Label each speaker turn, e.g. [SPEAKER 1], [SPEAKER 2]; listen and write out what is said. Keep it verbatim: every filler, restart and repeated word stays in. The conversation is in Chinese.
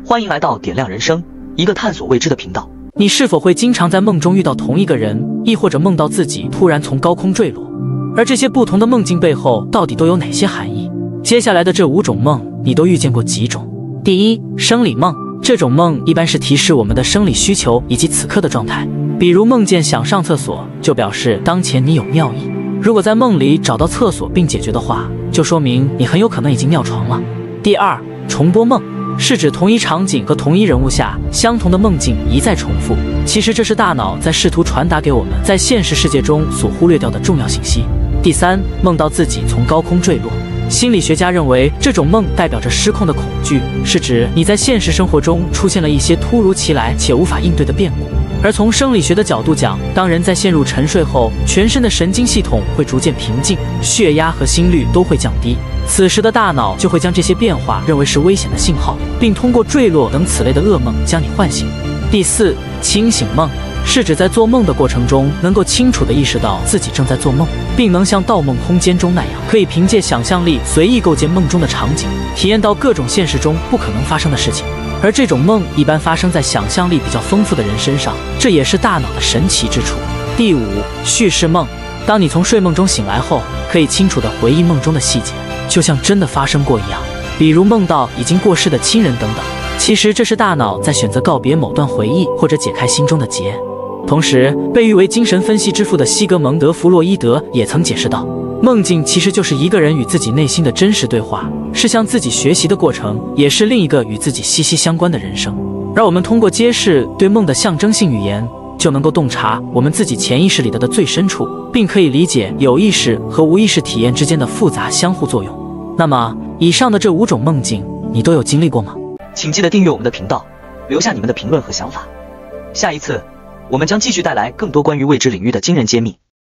[SPEAKER 1] 欢迎来到点亮人生，一个探索未知的频道。
[SPEAKER 2] 你是否会经常在梦中遇到同一个人，亦或者梦到自己突然从高空坠落？而这些不同的梦境背后到底都有哪些含义？接下来的这五种梦，你都遇见过几种？第一，生理梦。这种梦一般是提示我们的生理需求以及此刻的状态，比如梦见想上厕所，就表示当前你有尿意。如果在梦里找到厕所并解决的话，就说明你很有可能已经尿床了。第二，重播梦。是指同一场景和同一人物下相同的梦境一再重复，其实这是大脑在试图传达给我们在现实世界中所忽略掉的重要信息。第三，梦到自己从高空坠落。心理学家认为这种梦代表着失控的恐惧，是指你在现实生活中出现了一些突如其来且无法应对的变故。而从生理学的角度讲，当人在陷入沉睡后，全身的神经系统会逐渐平静，血压和心率都会降低，此时的大脑就会将这些变化认为是危险的信号，并通过坠落等此类的噩梦将你唤醒。第四，清醒梦。是指在做梦的过程中能够清楚地意识到自己正在做梦，并能像《盗梦空间》中那样，可以凭借想象力随意构建梦中的场景，体验到各种现实中不可能发生的事情。而这种梦一般发生在想象力比较丰富的人身上，这也是大脑的神奇之处。第五，叙事梦。当你从睡梦中醒来后，可以清楚地回忆梦中的细节，就像真的发生过一样，比如梦到已经过世的亲人等等。其实这是大脑在选择告别某段回忆或者解开心中的结。同时，被誉为精神分析之父的西格蒙德·弗洛伊德也曾解释到，梦境其实就是一个人与自己内心的真实对话，是向自己学习的过程，也是另一个与自己息息相关的人生。让我们通过揭示对梦的象征性语言，就能够洞察我们自己潜意识里的最深处，并可以理解有意识和无意识体验之间的复杂相互作用。那么，以上的这五种梦境，你都有经历过吗？
[SPEAKER 1] 请记得订阅我们的频道，留下你们的评论和想法。下一次，我们将继续带来更多关于未知领域的惊人揭秘。